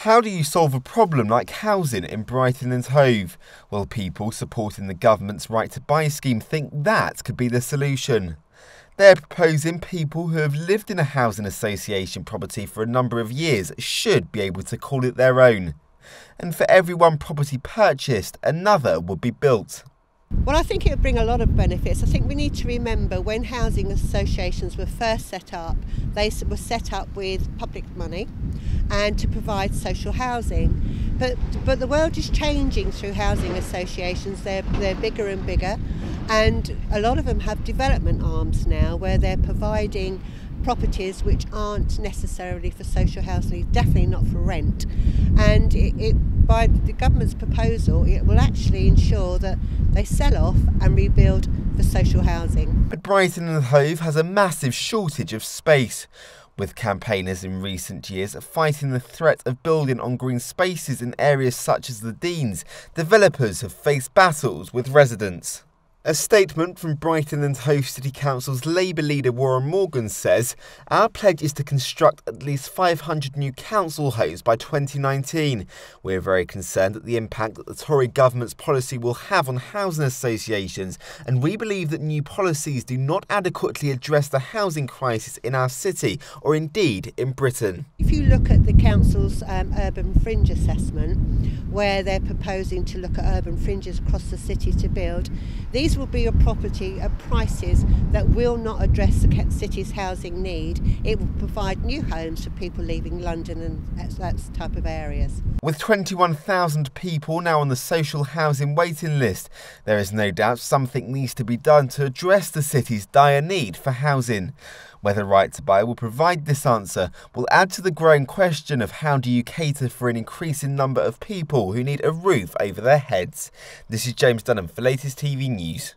How do you solve a problem like housing in Brighton and Hove? Well, people supporting the government's right to buy scheme think that could be the solution. They're proposing people who have lived in a housing association property for a number of years should be able to call it their own. And for every one property purchased, another would be built. Well, I think it would bring a lot of benefits. I think we need to remember when housing associations were first set up, they were set up with public money and to provide social housing. But the world is changing through housing associations. They're bigger and bigger, and a lot of them have development arms now where they're providing properties which aren't necessarily for social housing, definitely not for rent. And by the government's proposal, it will actually ensure that they sell off and rebuild for social housing. But Brighton and Hove has a massive shortage of space, with campaigners in recent years fighting the threat of building on green spaces in areas such as the Deans. Developers have faced battles with residents. A statement from Brighton and Hove City Council's Labour leader Warren Morgan says, "Our pledge is to construct at least 500 new council homes by 2019. We're very concerned at the impact that the Tory government's policy will have on housing associations, and we believe that new policies do not adequately address the housing crisis in our city, or indeed in Britain." If you look at the council's urban fringe assessment, where they're proposing to look at urban fringes across the city to build, these will be a property at prices that will not address the city's housing need. It will provide new homes for people leaving London and that type of areas. With 21,000 people now on the social housing waiting list, there is no doubt something needs to be done to address the city's dire need for housing. Whether Right to Buy will provide this answer will add to the growing question of how do you cater for an increasing number of people who need a roof over their heads. This is James Dunham for latest TV News.